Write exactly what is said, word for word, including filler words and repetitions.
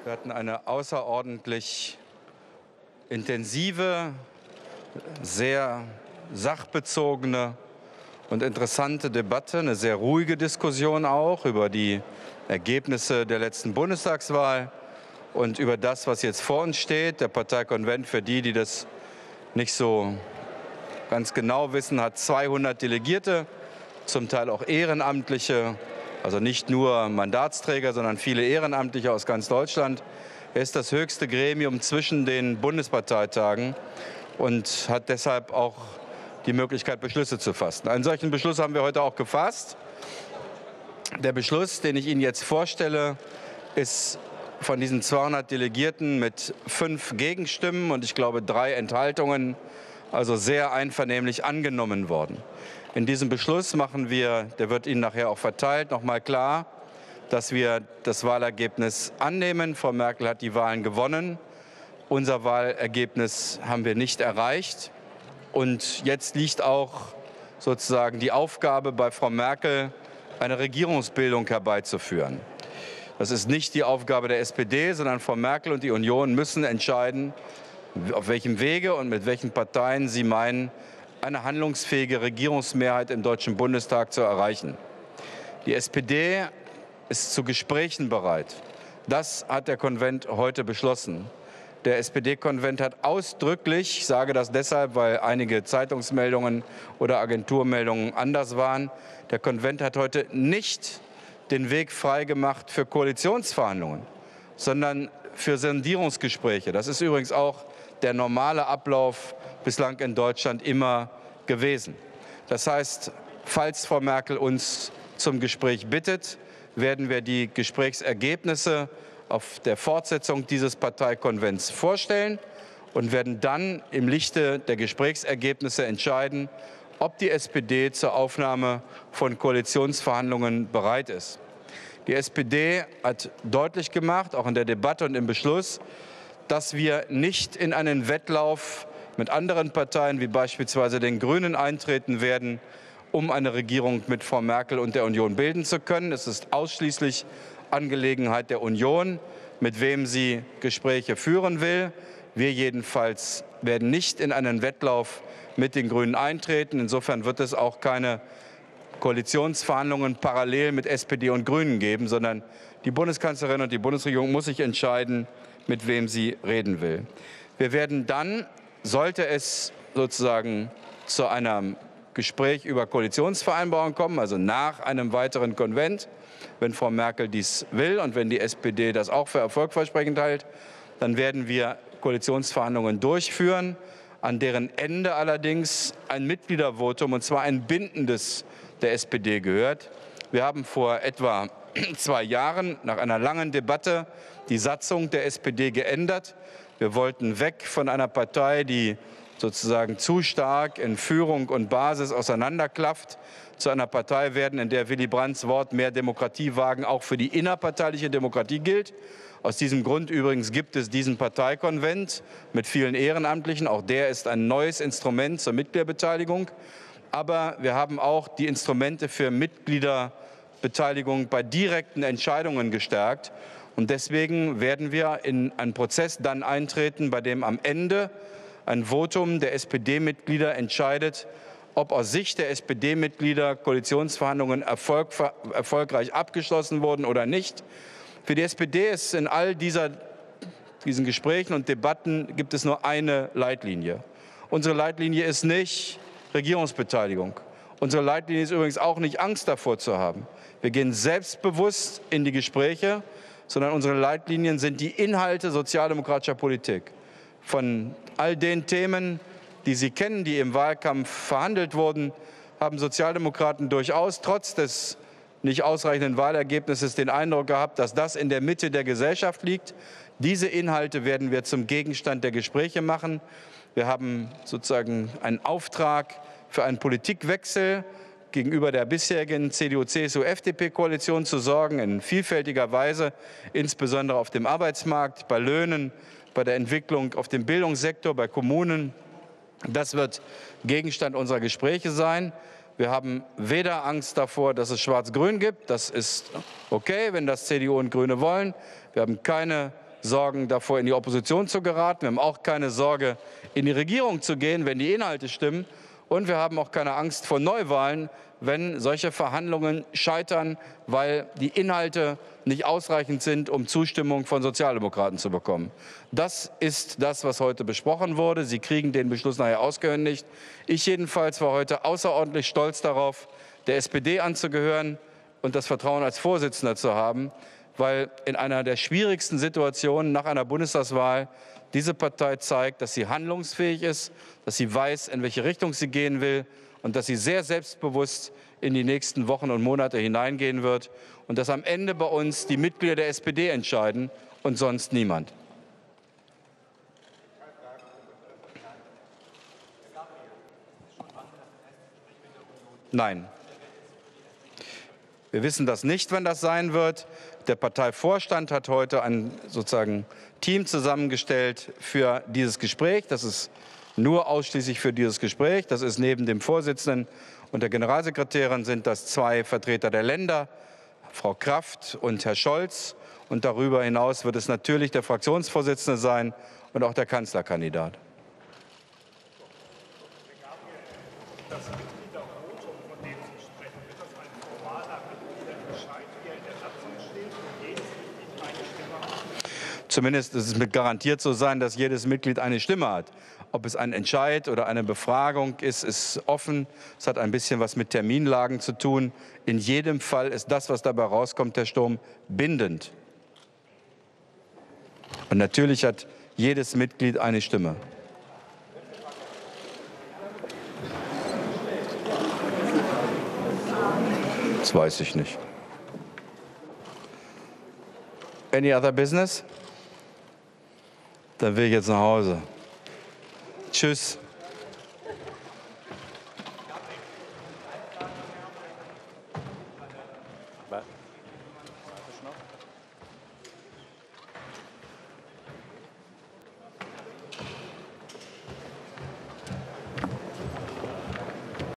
Wir hatten eine außerordentlich intensive, sehr sachbezogene und interessante Debatte, eine sehr ruhige Diskussion auch über die Ergebnisse der letzten Bundestagswahl und über das, was jetzt vor uns steht. Der Parteikonvent, für die, die das nicht so ganz genau wissen, hat zweihundert Delegierte, zum Teil auch Ehrenamtliche, also nicht nur Mandatsträger, sondern viele Ehrenamtliche aus ganz Deutschland. Er ist das höchste Gremium zwischen den Bundesparteitagen und hat deshalb auch die Möglichkeit, Beschlüsse zu fassen. Einen solchen Beschluss haben wir heute auch gefasst. Der Beschluss, den ich Ihnen jetzt vorstelle, ist von diesen zweihundert Delegierten mit fünf Gegenstimmen und ich glaube drei Enthaltungen, also sehr einvernehmlich angenommen worden. In diesem Beschluss machen wir, der wird Ihnen nachher auch verteilt, noch mal klar, dass wir das Wahlergebnis annehmen. Frau Merkel hat die Wahlen gewonnen. Unser Wahlergebnis haben wir nicht erreicht. Und jetzt liegt auch sozusagen die Aufgabe bei Frau Merkel, eine Regierungsbildung herbeizuführen. Das ist nicht die Aufgabe der S P D, sondern Frau Merkel und die Union müssen entscheiden, auf welchem Wege und mit welchen Parteien sie meinen, eine handlungsfähige Regierungsmehrheit im Deutschen Bundestag zu erreichen. Die S P D ist zu Gesprächen bereit. Das hat der Konvent heute beschlossen. Der S P D-Konvent hat ausdrücklich, ich sage das deshalb, weil einige Zeitungsmeldungen oder Agenturmeldungen anders waren, der Konvent hat heute nicht den Weg freigemacht für Koalitionsverhandlungen, sondern für Sondierungsgespräche. Das ist übrigens auch der normale Ablauf bislang in Deutschland immer gewesen. Das heißt, falls Frau Merkel uns zum Gespräch bittet, werden wir die Gesprächsergebnisse auf der Fortsetzung dieses Parteikonvents vorstellen und werden dann im Lichte der Gesprächsergebnisse entscheiden, ob die S P D zur Aufnahme von Koalitionsverhandlungen bereit ist. Die S P D hat deutlich gemacht, auch in der Debatte und im Beschluss, dass wir nicht in einen Wettlauf mit anderen Parteien, wie beispielsweise den Grünen, eintreten werden, um eine Regierung mit Frau Merkel und der Union bilden zu können. Es ist ausschließlich Angelegenheit der Union, mit wem sie Gespräche führen will. Wir jedenfalls werden nicht in einen Wettlauf mit den Grünen eintreten. Insofern wird es auch keine Koalitionsverhandlungen parallel mit S P D und Grünen geben, sondern die Bundeskanzlerin und die Bundesregierung muss sich entscheiden, mit wem sie reden will. Wir werden dann, sollte es sozusagen zu einem Gespräch über Koalitionsvereinbarungen kommen, also nach einem weiteren Konvent, wenn Frau Merkel dies will und wenn die S P D das auch für erfolgversprechend hält, dann werden wir Koalitionsverhandlungen durchführen, an deren Ende allerdings ein Mitgliedervotum, und zwar ein bindendes, der S P D gehört. Wir haben vor etwa zwei Jahren nach einer langen Debatte die Satzung der S P D geändert. Wir wollten weg von einer Partei, die sozusagen zu stark in Führung und Basis auseinanderklafft, zu einer Partei werden, in der Willy Brandts Wort mehr Demokratie wagen auch für die innerparteiliche Demokratie gilt. Aus diesem Grund übrigens gibt es diesen Parteikonvent mit vielen Ehrenamtlichen. Auch der ist ein neues Instrument zur Mitgliederbeteiligung. Aber wir haben auch die Instrumente für Mitgliederbeteiligung bei direkten Entscheidungen gestärkt. Und deswegen werden wir in einen Prozess dann eintreten, bei dem am Ende ein Votum der S P D-Mitglieder entscheidet, ob aus Sicht der S P D-Mitglieder Koalitionsverhandlungen erfolg, erfolgreich abgeschlossen wurden oder nicht. Für die S P D ist in all dieser, diesen Gesprächen und Debatten gibt es nur eine Leitlinie. Unsere Leitlinie ist nicht Regierungsbeteiligung. Unsere Leitlinie ist übrigens auch nicht, Angst davor zu haben. Wir gehen selbstbewusst in die Gespräche, sondern unsere Leitlinien sind die Inhalte sozialdemokratischer Politik. Von all den Themen, die Sie kennen, die im Wahlkampf verhandelt wurden, haben Sozialdemokraten durchaus trotz des nicht ausreichenden Wahlergebnisses den Eindruck gehabt, dass das in der Mitte der Gesellschaft liegt. Diese Inhalte werden wir zum Gegenstand der Gespräche machen. Wir haben sozusagen einen Auftrag für einen Politikwechsel gegenüber der bisherigen C D U C S U F D P-Koalition zu sorgen, in vielfältiger Weise, insbesondere auf dem Arbeitsmarkt, bei Löhnen, bei der Entwicklung auf dem Bildungssektor, bei Kommunen. Das wird Gegenstand unserer Gespräche sein. Wir haben weder Angst davor, dass es Schwarz-Grün gibt. Das ist okay, wenn das C D U und Grüne wollen. Wir haben keine Sorgen davor, in die Opposition zu geraten. Wir haben auch keine Sorge, in die Regierung zu gehen, wenn die Inhalte stimmen. Und wir haben auch keine Angst vor Neuwahlen, wenn solche Verhandlungen scheitern, weil die Inhalte nicht ausreichend sind, um Zustimmung von Sozialdemokraten zu bekommen. Das ist das, was heute besprochen wurde. Sie kriegen den Beschluss nachher ausgehändigt. Ich jedenfalls war heute außerordentlich stolz darauf, der S P D anzugehören und das Vertrauen als Vorsitzender zu haben, weil in einer der schwierigsten Situationen nach einer Bundestagswahl diese Partei zeigt, dass sie handlungsfähig ist, dass sie weiß, in welche Richtung sie gehen will und dass sie sehr selbstbewusst in die nächsten Wochen und Monate hineingehen wird und dass am Ende bei uns die Mitglieder der S P D entscheiden und sonst niemand. Nein. Wir wissen das nicht, wann das sein wird. Der Parteivorstand hat heute ein sozusagen Team zusammengestellt für dieses Gespräch. Das ist nur ausschließlich für dieses Gespräch. Das ist neben dem Vorsitzenden und der Generalsekretärin sind das zwei Vertreter der Länder, Frau Kraft und Herr Scholz. Und darüber hinaus wird es natürlich der Fraktionsvorsitzende sein und auch der Kanzlerkandidat. Zumindest ist es mit garantiert so sein, dass jedes Mitglied eine Stimme hat. Ob es ein Entscheid oder eine Befragung ist, ist offen. Es hat ein bisschen was mit Terminlagen zu tun. In jedem Fall ist das, was dabei rauskommt, der Sturm, bindend. Und natürlich hat jedes Mitglied eine Stimme. Das weiß ich nicht. Any other business? Dann will ich jetzt nach Hause. Tschüss. Warte ich noch?